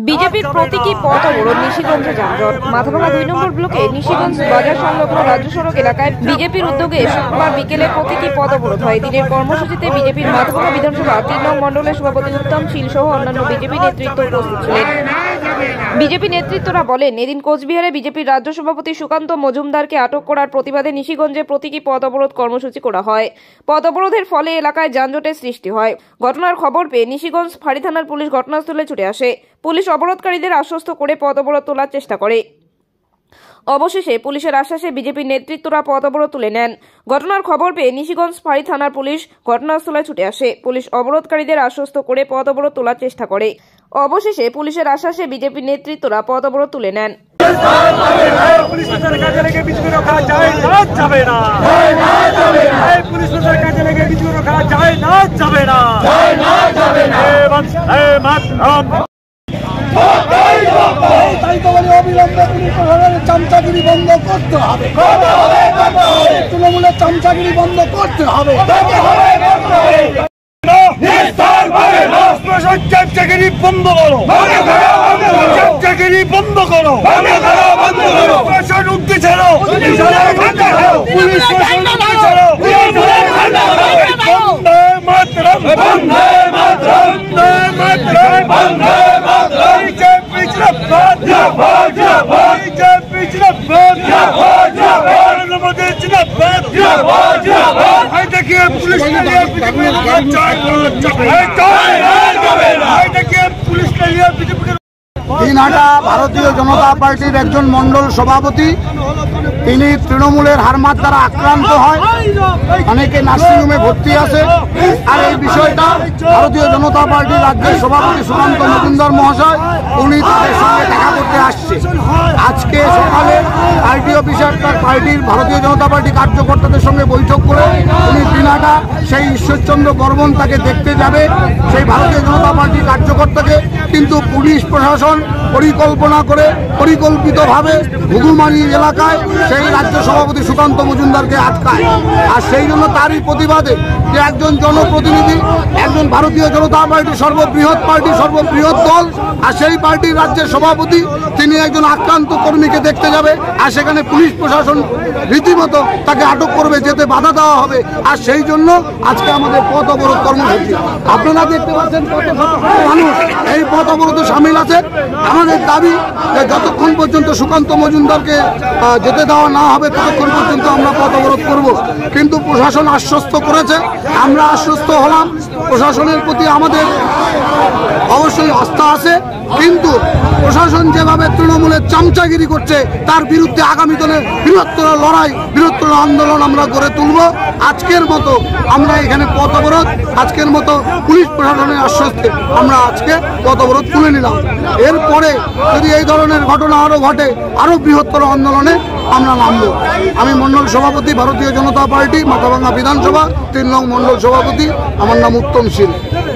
বিজেপির প্রতীকী পথ অবরোধ নিশিগঞ্জে যানজট। মাথাভাঙা 2 নম্বর ব্লকে নিশিগঞ্জ বাজার সংলগ্ন রাজ্য সড়ক এলাকায় বিজেপির উদ্যোগে শুক্রবার বিকেলে প্রতীকী পথ অবরোধ হয়। দিনের কর্মসূচিতে বিজেপির মাথাভাঙা বিধানসভা 3 নং মণ্ডলের সভাপতি উত্তম শীল সহ অন্যান্য বিজেপি নেতৃত্ব উপস্থিত ছিলেন। বিজেপি নেতৃত্বরা বলেন, এদিন কোচবিহারে বিজেপির রাজ্য সভাপতি সুকান্ত মজুমদারকে আটক করার প্রতিবাদে নিশিগঞ্জে প্রতীকী পথ অবরোধ কর্মসূচি করা হয়। পথ অবরোধের ফলে এলাকায় যানজটের সৃষ্টি হয়। ঘটনার খবর পেয়ে নিশিগঞ্জ ফাঁড়ি থানার পুলিশ ঘটনাস্থলে ছুটে আসে। পুলিশ অবরোধকারীদের আশ্বস্ত করে পথ অবরোধ তোলার চেষ্টা করে। অবশেষে পুলিশের আশ্বাসে বিজেপির নেতৃত্বরা পথ অবরোধ তুলে নেন। ঘটনার খবর পেয়ে নিশিগঞ্জ ফাঁড়ি থানার পুলিশ ঘটনাস্থলে ছুটে আসে। পুলিশ অবরোধকারীদের আশ্বস্ত করে পথ অবরোধ তোলার চেষ্টা করে। অবশেষে পুলিশের আশ্বাসে বিজেপির নেতৃত্বরা পথ অবরোধ তুলে নেন। চামচাগিরি বন্ধ করতে হবে, তৃণমূলের চামচাগিরি বন্ধ করতে হবে। চামচাগিরি বন্ধ করো, চামচাগিরি বন্ধ করো, প্রশাসন উঠতে ছাড়ো, পুলিশ প্রশাসন উঠতে ছাড়ো। বন্দে মাতরম, বন্দে মাতরম, বন্দে মাতরম। বিজেপি জিন্দাবাদ, জিন্দাবাদ, জিন্দাবাদ। বিজেপি জিন্দাবাদ, জিন্দাবাদ, জিন্দাবাদ। নরেন্দ্র মোদি জিন্দাবাদ, জিন্দাবাদ, জিন্দাবাদ। এই দেখিয়ে পুলিশ নিয়ে বিজেপি দিনহাটা ভারতীয় জনতা পার্টির একজন মন্ডল সভাপতি, তিনি তৃণমূলের হারমাত দ্বারা আক্রান্ত হয়, অনেকে নার্সিংহোমে ভর্তি আছে। আর এই বিষয়টা ভারতীয় জনতা পার্টির রাজ্যের সভাপতি সুকান্ত মজুমদার মহাশয়, উনি তাদের সঙ্গে দেখা করতে আসছে। আজকে সকালে পার্টি অফিসার তার পার্টির ভারতীয় জনতা পার্টি কার্যকর্তাদের সঙ্গে বৈঠক করে উনি দিনহাটা সেই ঈশ্বরচন্দ্র বর্মন তাকে দেখতে যাবে, সেই ভারতীয় জনতা পার্টির কার্যকর্তাকে। কিন্তু পুলিশ প্রশাসন পরিকল্পনা করে পরিকল্পিতভাবে ঘুঘুমারি এলাকায় সেই রাজ্য সভাপতি সুকান্ত মজুমদারকে আটকায়। আর সেই জন্য তারই প্রতিবাদে যে একজন জনপ্রতিনিধি, একজন ভারতীয় জনতা পার্টি সর্ববৃহৎ পার্টি, সর্ববৃহৎ দল, আর সেই পার্টির রাজ্যের সভাপতি, তিনি একজন আক্রান্ত কর্মীকে দেখতে যাবে। আর সেখানে পুলিশ প্রশাসন রীতিমতো তাকে আটক করবে, যেতে বাধা দেওয়া হবে। আর সেই জন্য আজকে আমাদের পথ অবরোধ কর্মসূচি। আপনারা দেখতে পাচ্ছেন কত মানুষ এই পথ অবরোধে সামিল আছে। আমাদের দাবি যে যতক্ষণ পর্যন্ত সুকান্ত মজুমদারকে যেতে দেওয়া না হবে ততক্ষণ পর্যন্ত আমরা পথ অবরোধ করব। কিন্তু প্রশাসন আশ্বস্ত করেছে, আমরা আশ্বস্ত হলাম। প্রশাসনের প্রতি আমাদের অবশ্যই আস্থা আছে, কিন্তু প্রশাসন যেভাবে তৃণমূলের চামচাগিরি করছে তার বিরুদ্ধে আগামী দিনে বৃহত্তর লড়াই, বৃহত্তর আন্দোলন আমরা গড়ে তুলব। আজকের মতো আমরা এখানে পথ অবরোধ, আজকের মতো পুলিশ প্রশাসনের আশ্বস্তে আমরা আজকে পথ অবরোধ তুলে নিলাম। এরপরে যদি এই ধরনের ঘটনা আরও ঘটে, আরও বৃহত্তর আন্দোলনে আমরা নামব। আমি মণ্ডল সভাপতি, ভারতীয় জনতা পার্টি মাথাভাঙা বিধানসভা 3 নং মণ্ডল সভাপতি, আমার নাম উত্তম শীল।